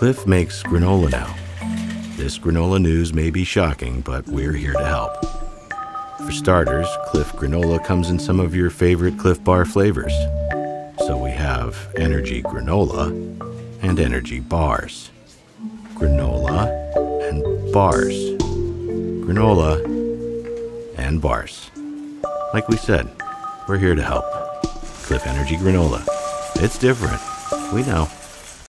Cliff makes granola now. This granola news may be shocking, but we're here to help. For starters, Cliff granola comes in some of your favorite Cliff Bar flavors. So we have energy granola and energy bars. Granola and bars. Granola and bars. Like we said, we're here to help. Cliff Energy Granola. It's different. We know.